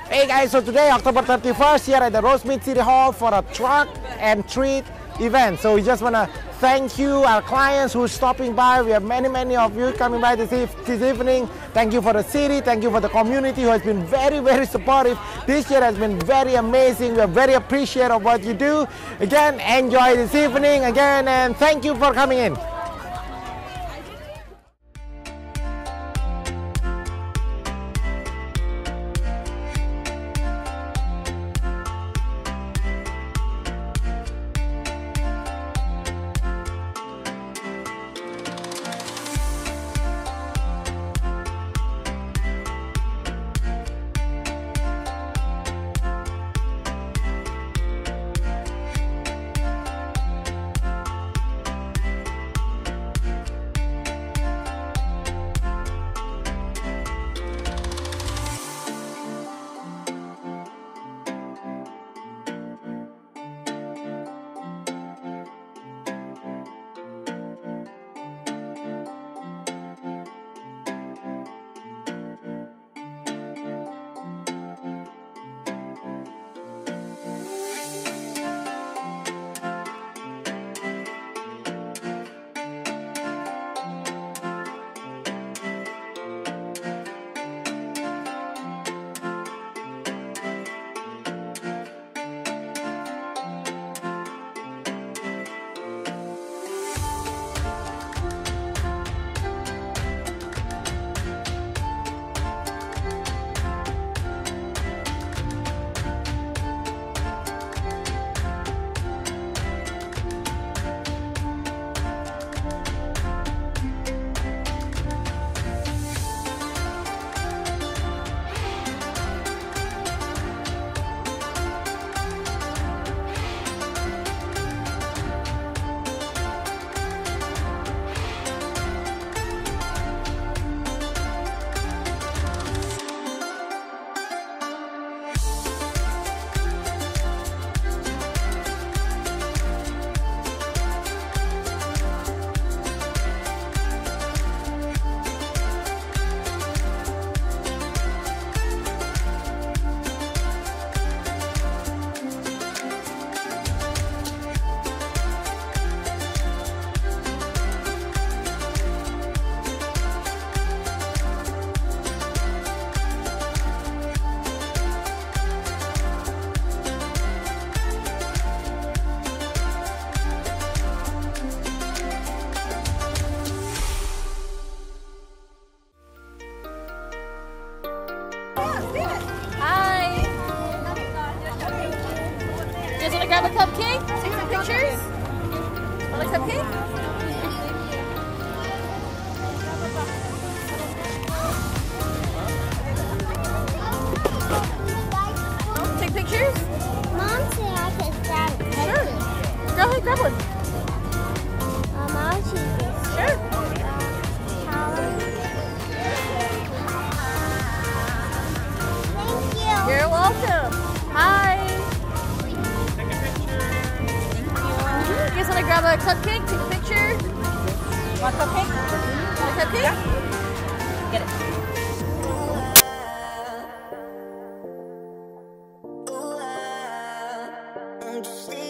Hey guys, so today October 31st here at the Rosemead City Hall for a truck and treat event. So we just want to thank you, our clients who's stopping by. We have many of you coming by this evening. Thank you for the city, thank you for the community who has been very supportive. This year has been very amazing. We are very appreciative of what you do. Again, enjoy this evening again, and thank you for coming in. Grab a cupcake? Take some pictures? Want a cupcake? Take pictures? Mom said I could grab a cupcake. Sure. Go ahead, grab one. I'll choose this. Sure. Thank you. You're welcome. Hi. You guys want to grab a cupcake? Take a picture? Want a cupcake? Want a cupcake? Yeah. Get it.